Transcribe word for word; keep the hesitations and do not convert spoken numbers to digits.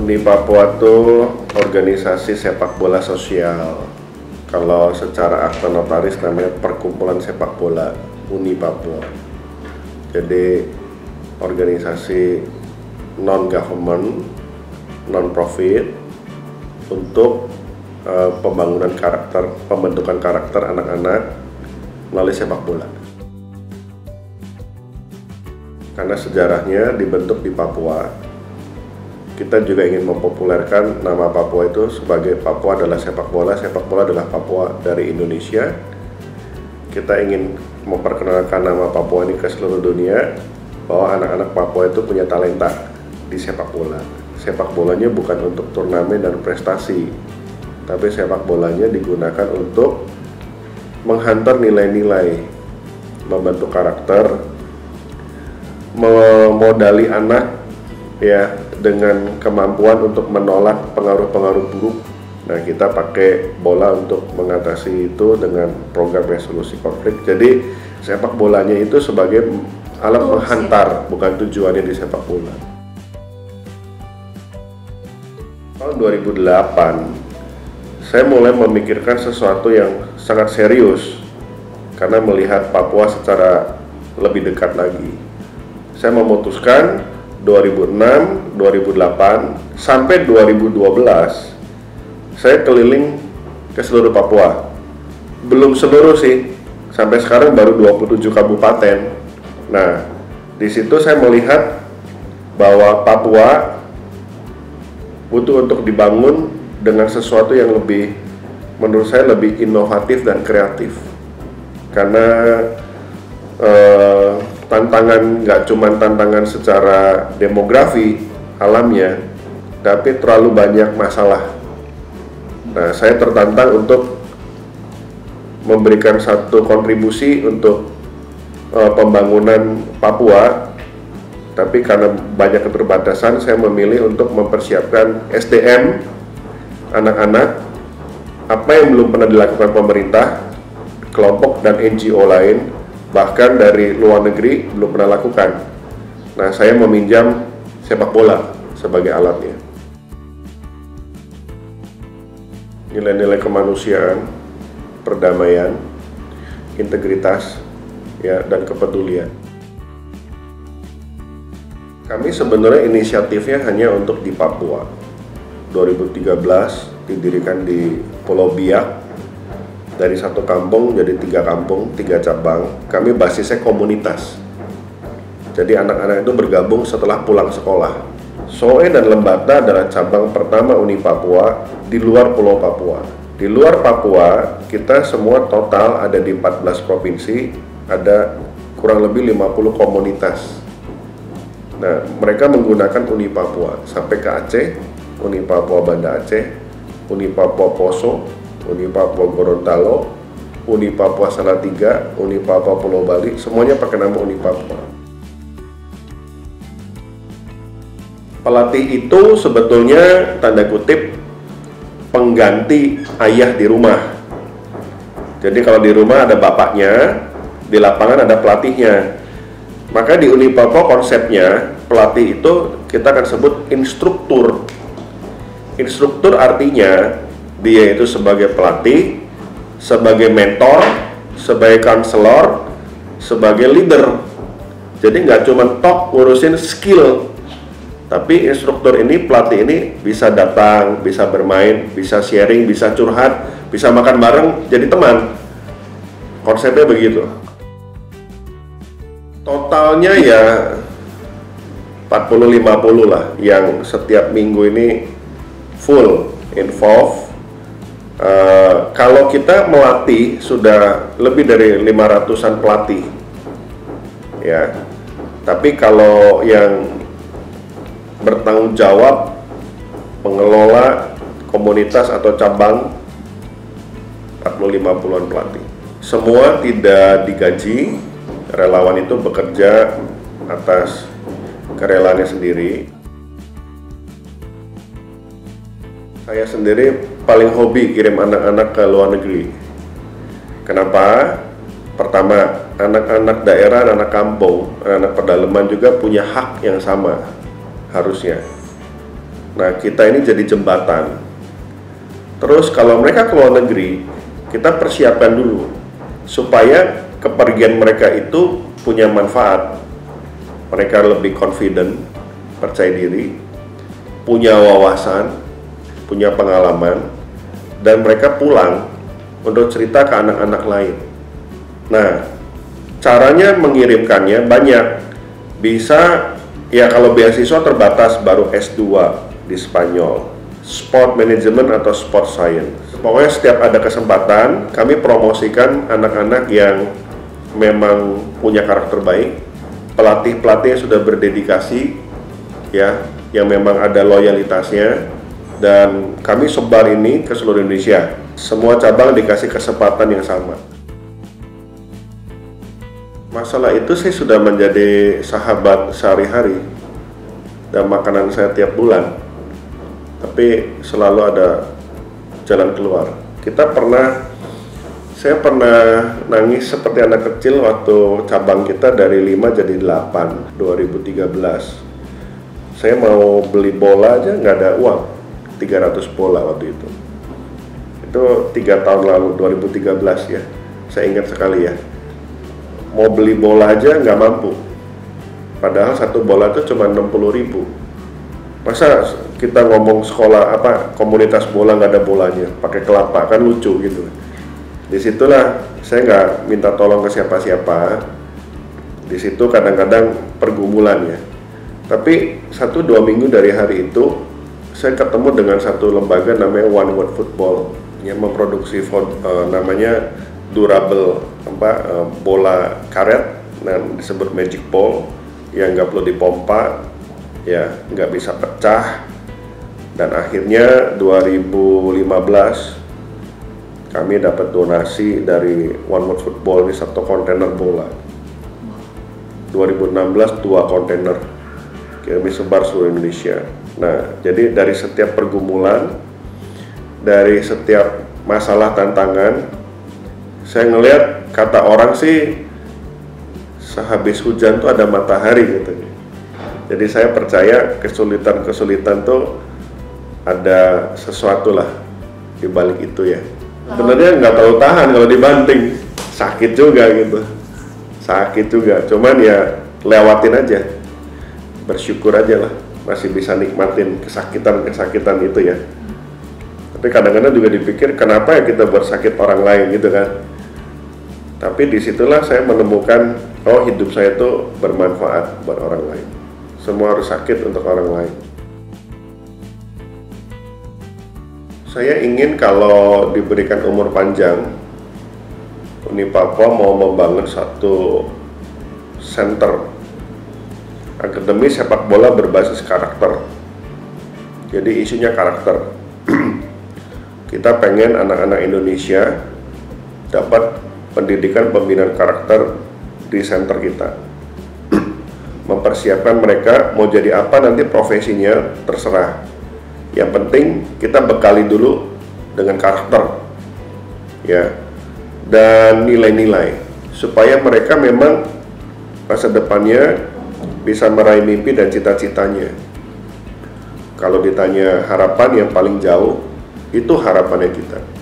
Uni Papua itu organisasi sepak bola sosial. Kalau secara akta notaris namanya Perkumpulan Sepak Bola Uni Papua. Jadi organisasi non-government, non-profit untuk uh, pembangunan karakter, pembentukan karakter anak-anak melalui sepak bola. Karena sejarahnya dibentuk di Papua, kita juga ingin mempopulerkan nama Papua itu sebagai Papua adalah sepak bola, sepak bola adalah Papua dari Indonesia. Kita ingin memperkenalkan nama Papua ini ke seluruh dunia, bahwa anak-anak Papua itu punya talenta di sepak bola. Sepak bolanya bukan untuk turnamen dan prestasi, tapi sepak bolanya digunakan untuk menghantar nilai-nilai, membentuk karakter, memodali anak ya dengan kemampuan untuk menolak pengaruh-pengaruh buruk. Nah, kita pakai bola untuk mengatasi itu dengan program resolusi konflik. Jadi sepak bolanya itu sebagai alat oh, menghantar, bukan tujuannya di sepak bola. Tahun dua ribu delapan saya mulai memikirkan sesuatu yang sangat serius karena melihat Papua secara lebih dekat lagi. Saya memutuskan dua ribu enam, dua ribu delapan, sampai dua ribu dua belas saya keliling ke seluruh Papua. Belum seluruh sih, sampai sekarang baru dua puluh tujuh kabupaten. Nah, di situ saya melihat bahwa Papua butuh untuk dibangun dengan sesuatu yang lebih, menurut saya lebih inovatif dan kreatif. Karena eh, tantangan nggak cuma tantangan secara demografi alamnya, tapi terlalu banyak masalah. Nah, saya tertantang untuk memberikan satu kontribusi untuk uh, pembangunan Papua, tapi karena banyak keterbatasan, saya memilih untuk mempersiapkan S D M anak-anak, apa yang belum pernah dilakukan pemerintah, kelompok dan N G O lain, bahkan dari luar negeri belum pernah lakukan. Nah, saya meminjam sepak bola sebagai alatnya. Nilai-nilai kemanusiaan, perdamaian, integritas, ya, dan kepedulian. Kami sebenarnya inisiatifnya hanya untuk di Papua. dua ribu tiga belas didirikan di Pulau Biak. Dari satu kampung jadi tiga kampung, tiga cabang. Kami basisnya komunitas. Jadi anak-anak itu bergabung setelah pulang sekolah. Soe dan Lembata adalah cabang pertama Uni Papua di luar Pulau Papua. Di luar Papua, kita semua total ada di empat belas provinsi, ada kurang lebih lima puluh komunitas. Nah, mereka menggunakan Uni Papua sampai ke Aceh, Uni Papua Banda Aceh, Uni Papua Poso, Uni Papua Gorontalo, Uni Papua Salatiga, Uni Papua Pulau Bali, semuanya pakai nama Uni Papua. Pelatih itu sebetulnya tanda kutip pengganti ayah di rumah. Jadi kalau di rumah ada bapaknya, di lapangan ada pelatihnya. Maka di Uni Papua konsepnya pelatih itu kita akan sebut instruktur. Instruktur artinya dia itu sebagai pelatih, sebagai mentor, sebagai konselor, sebagai leader. Jadi nggak cuma tok ngurusin skill, tapi instruktur ini, pelatih ini bisa datang, bisa bermain, bisa sharing, bisa curhat, bisa makan bareng, jadi teman. Konsepnya begitu. Totalnya ya empat puluh lima puluh lah, yang setiap minggu ini full involve. Uh, kalau kita melatih sudah lebih dari lima ratusan pelatih, ya. Tapi kalau yang bertanggung jawab pengelola komunitas atau cabang empat puluh lima puluhan pelatih. Semua tidak digaji, relawan itu bekerja atas kerelaannya sendiri. Saya sendiri paling hobi kirim anak-anak ke luar negeri. Kenapa? Pertama, anak-anak daerah, anak kampung, anak pedalaman juga punya hak yang sama harusnya. Nah, kita ini jadi jembatan. Terus kalau mereka ke luar negeri, kita persiapkan dulu supaya kepergian mereka itu punya manfaat. Mereka lebih confident, percaya diri, punya wawasan, punya pengalaman, dan mereka pulang untuk cerita ke anak-anak lain. Nah, caranya mengirimkannya banyak. Bisa, ya kalau beasiswa terbatas baru S dua di Spanyol, Sport Management atau Sport Science. Pokoknya setiap ada kesempatan, kami promosikan anak-anak yang memang punya karakter baik, pelatih-pelatih yang sudah berdedikasi, ya, yang memang ada loyalitasnya, dan kami sebar ini ke seluruh Indonesia. Semua cabang dikasih kesempatan yang sama. Masalah itu saya sudah menjadi sahabat sehari-hari dan makanan saya tiap bulan. Tapi selalu ada jalan keluar. Kita pernah, saya pernah nangis seperti anak kecil waktu cabang kita dari lima jadi delapan, dua ribu tiga belas. Saya mau beli bola aja nggak ada uang, tiga ratus bola waktu itu. Itu tiga tahun lalu, dua ribu tiga belas ya, saya ingat sekali ya. Mau beli bola aja nggak mampu, padahal satu bola itu cuma enam puluh ribu. Masa kita ngomong sekolah apa komunitas bola nggak ada bolanya, pakai kelapa, kan lucu gitu. Disitulah saya nggak minta tolong ke siapa-siapa. Di situ kadang-kadang pergumulan ya. Tapi satu dua minggu dari hari itu saya ketemu dengan satu lembaga namanya One World Football yang memproduksi uh, namanya durable apa uh, bola karet dan disebut magic ball yang nggak perlu dipompa, ya nggak bisa pecah. Dan akhirnya dua ribu lima belas kami dapat donasi dari One World Football ini satu kontainer bola. dua ribu enam belas dua kontainer kami sebar seluruh Indonesia. Nah, jadi dari setiap pergumulan, dari setiap masalah tantangan, saya ngelihat kata orang sih sehabis hujan tuh ada matahari gitu. Jadi saya percaya kesulitan-kesulitan tuh ada sesuatu lah di balik itu ya. Sebenarnya nggak terlalu tahan kalau dibanting, sakit juga gitu, sakit juga. Cuman ya lewatin aja, bersyukur aja lah, masih bisa nikmatin kesakitan-kesakitan itu ya. Tapi kadang-kadang juga dipikir kenapa ya kita bersakit orang lain gitu kan. Tapi disitulah saya menemukan, oh hidup saya itu bermanfaat buat orang lain. Semua harus sakit untuk orang lain. Saya ingin kalau diberikan umur panjang, Uni Papua mau membangun satu center akademi sepak bola berbasis karakter. Jadi isunya karakter. Kita pengen anak-anak Indonesia dapat pendidikan pembinaan karakter di center kita. Mempersiapkan mereka mau jadi apa nanti profesinya terserah. Yang penting kita bekali dulu dengan karakter, ya, dan nilai-nilai supaya mereka memang masa depannya bisa meraih mimpi dan cita-citanya. Kalau ditanya harapan yang paling jauh, itu harapannya kita.